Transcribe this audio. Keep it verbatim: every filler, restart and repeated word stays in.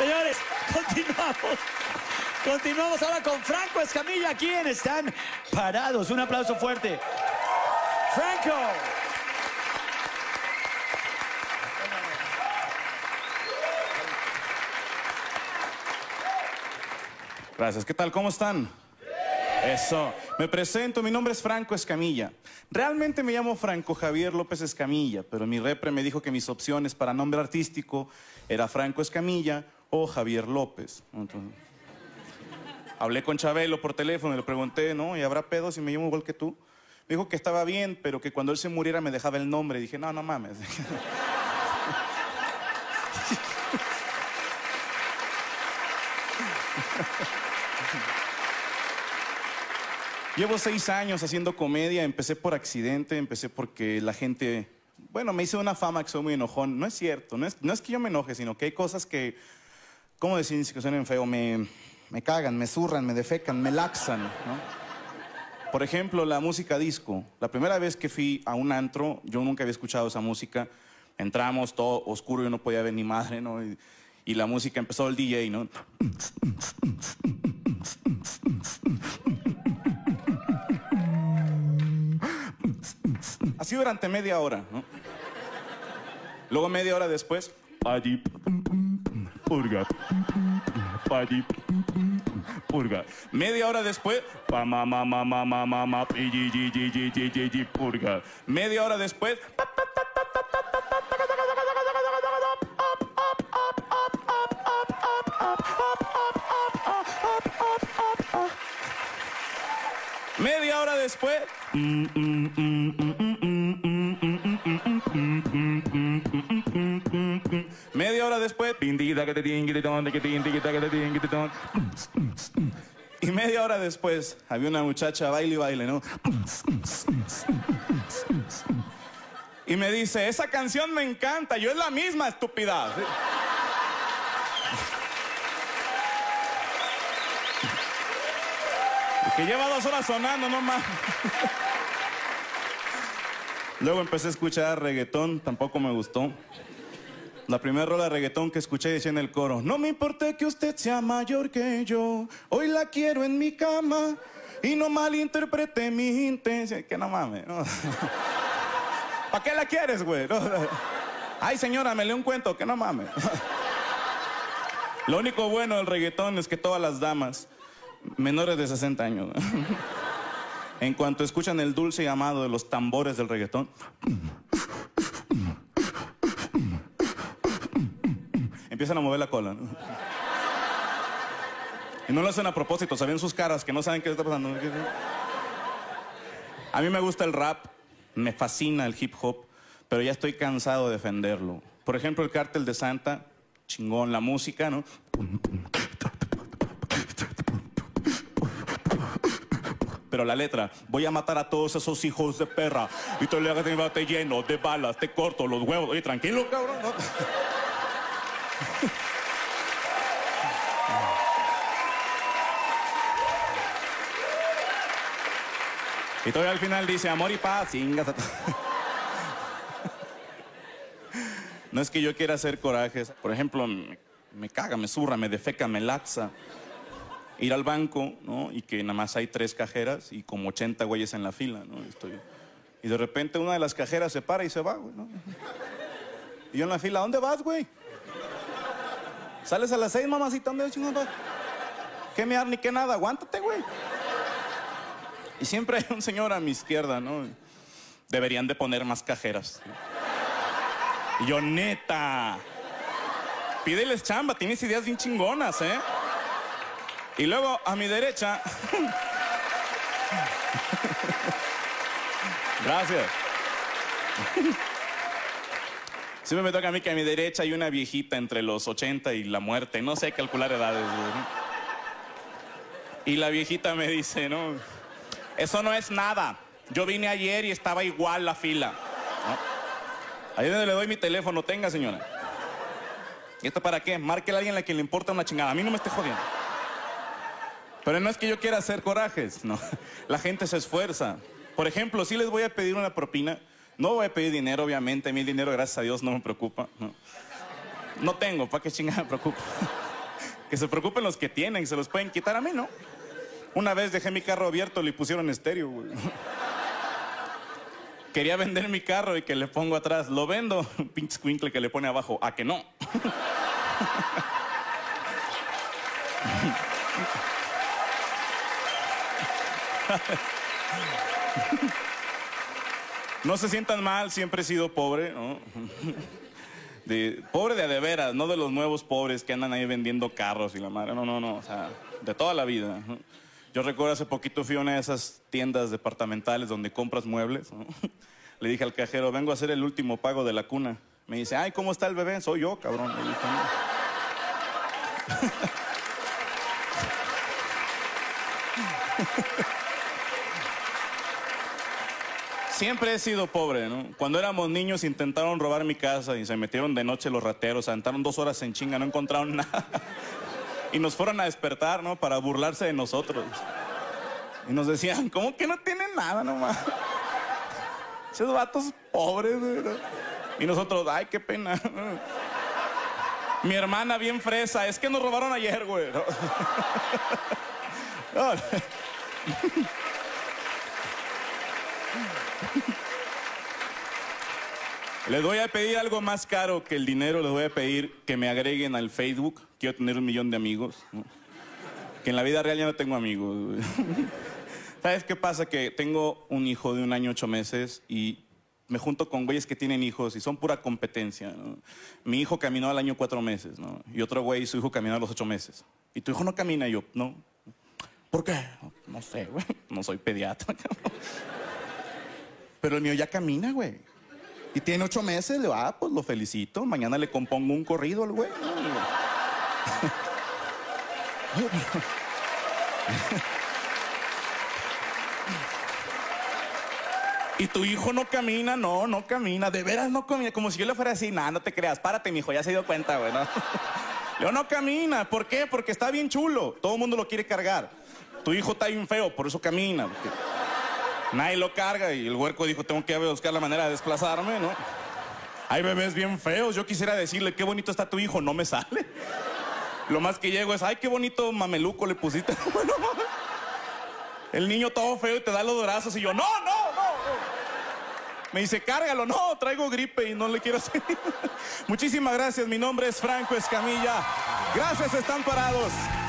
Señores, continuamos. Continuamos ahora con Franco Escamilla. ¿Quién están parados? Un aplauso fuerte. Franco. Gracias. ¿Qué tal? ¿Cómo están? Eso. Me presento. Mi nombre es Franco Escamilla. Realmente me llamo Franco Javier López Escamilla, pero mi repre me dijo que mis opciones para nombre artístico era Franco Escamilla o Javier López. Entonces, hablé con Chabelo por teléfono y le pregunté, ¿no? ¿Y habrá pedo si me llamo igual que tú? Me dijo que estaba bien, pero que cuando él se muriera me dejaba el nombre. Y dije, no, no mames. Llevo seis años haciendo comedia. Empecé por accidente, empecé porque la gente... Bueno, me hice una fama que soy muy enojón. No es cierto, no es, no es que yo me enoje, sino que hay cosas que... ¿Cómo decir que suenen feo? Me, me cagan, me zurran, me defecan, me laxan, ¿no? Por ejemplo, la música disco. La primera vez que fui a un antro, yo nunca había escuchado esa música. Entramos, todo oscuro, yo no podía ver ni madre, ¿no? Y, y la música empezó el D J, ¿no? Así durante media hora, ¿no? Luego media hora después, allí, purga, allí, purga. Media hora después, pa ma ma ma ma ma ma ma purga. Media hora después, media hora después. Media hora después. Y media hora después había una muchacha baile y baile, ¿no? Y me dice, esa canción me encanta, yo es la misma, estúpida. Que lleva dos horas sonando, no más. Luego empecé a escuchar reggaetón, tampoco me gustó. La primera rola de reggaetón que escuché decía en el coro, no me importa que usted sea mayor que yo, hoy la quiero en mi cama y no malinterprete mi intención. Que no mames, no. ¿Para qué la quieres, güey? No. Ay, señora, me lee un cuento, que no mames. Lo único bueno del reggaetón es que todas las damas menores de sesenta años, en cuanto escuchan el dulce llamado de los tambores del reggaetón, empiezan a mover la cola, ¿no? Y no lo hacen a propósito, saben sus caras que no saben qué está pasando. A mí me gusta el rap, me fascina el hip hop, pero ya estoy cansado de defenderlo. Por ejemplo, el Cártel de Santa, chingón, la música, ¿no? Pero la letra, voy a matar a todos esos hijos de perra y te le hagas mi bate lleno de balas, te corto los huevos. Oye, tranquilo, cabrón, ¿no? Y todavía al final dice, amor y paz, chingas. No es que yo quiera hacer corajes. Por ejemplo, me, me caga, me zurra, me defeca, me laxa. Ir al banco, ¿no? Y que nada más hay tres cajeras y como ochenta güeyes en la fila, ¿no? Estoy... Y de repente una de las cajeras se para y se va, güey, ¿no? Y yo en la fila, ¿a dónde vas, güey? ¿Sales a las seis, mamacita? ¿Dónde vas? ¿Qué mear ni qué nada? Aguántate, güey. Y siempre hay un señor a mi izquierda, ¿no? Deberían de poner más cajeras. Y yo, neta, pídeles chamba, tienes ideas bien chingonas, ¿eh? Y luego, a mi derecha... Gracias. Siempre me toca a mí que a mi derecha hay una viejita entre los ochenta y la muerte. No sé calcular edades, ¿no? Y la viejita me dice, no, eso no es nada. Yo vine ayer y estaba igual la fila, ¿no? Ahí es donde le doy mi teléfono. Tenga, señora. ¿Y esto para qué? Márquele a alguien a la que le importa una chingada. A mí no me esté jodiendo. Pero no es que yo quiera hacer corajes, no. La gente se esfuerza. Por ejemplo, si les voy a pedir una propina, no voy a pedir dinero, obviamente. A mí el dinero, gracias a Dios, no me preocupa. No, no tengo, ¿para qué chingada me preocupa? Que se preocupen los que tienen, se los pueden quitar, a mí no. Una vez dejé mi carro abierto, le pusieron estéreo, güey. Quería vender mi carro y que le pongo atrás, lo vendo, un pinche escuincle que le pone abajo, a que no. No se sientan mal, siempre he sido pobre, ¿no? De, pobre de a de veras, no de los nuevos pobres que andan ahí vendiendo carros y la madre, no, no, no, o sea, de toda la vida, ¿no? Yo recuerdo hace poquito fui a una de esas tiendas departamentales donde compras muebles, ¿no? Le dije al cajero, vengo a hacer el último pago de la cuna. Me dice, ay, ¿cómo está el bebé? Soy yo, cabrón. Me dijo, no. Siempre he sido pobre, ¿no? Cuando éramos niños intentaron robar mi casa y se metieron de noche los rateros, se aventaron dos horas en chinga, no encontraron nada. Y nos fueron a despertar, ¿no? Para burlarse de nosotros. Y nos decían, ¿cómo que no tienen nada nomás? Esos vatos pobres, ¿no? Y nosotros, ay, qué pena. Mi hermana bien fresa, es que nos robaron ayer, güey. No. No. Les voy a pedir algo más caro que el dinero. Les voy a pedir que me agreguen al Facebook. Quiero tener un millón de amigos, ¿no? Que en la vida real ya no tengo amigos. ¿Sabes qué pasa? Que tengo un hijo de un año, ocho meses y me junto con güeyes que tienen hijos y son pura competencia, ¿no? Mi hijo caminó al año cuatro meses, ¿no? Y otro güey, su hijo caminó a los ocho meses. ¿Y tu hijo no camina? Y yo, no. ¿Por qué? No, no sé, güey. No soy pediatra. Pero el mío ya camina, güey. Y tiene ocho meses, le va, ah, pues lo felicito. Mañana le compongo un corrido al güey. ¿Y tu hijo no camina? No, no camina. ¿De veras no camina? Como si yo le fuera así. Nah, no te creas. Párate, mijo. Ya se dio cuenta, güey, ¿no? Yo no camina. ¿Por qué? Porque está bien chulo. Todo el mundo lo quiere cargar. Tu hijo está bien feo, por eso camina. Porque nadie lo carga y el huerco dijo, tengo que buscar la manera de desplazarme, ¿no? Hay bebés bien feos. Yo quisiera decirle, qué bonito está tu hijo. No me sale. Lo más que llego es, ay, qué bonito mameluco le pusiste. Bueno, el niño todo feo y te da los brazos y yo, no, no, no. Me dice, cárgalo. No, traigo gripe y no le quiero hacer. Muchísimas gracias. Mi nombre es Franco Escamilla. Gracias, están parados.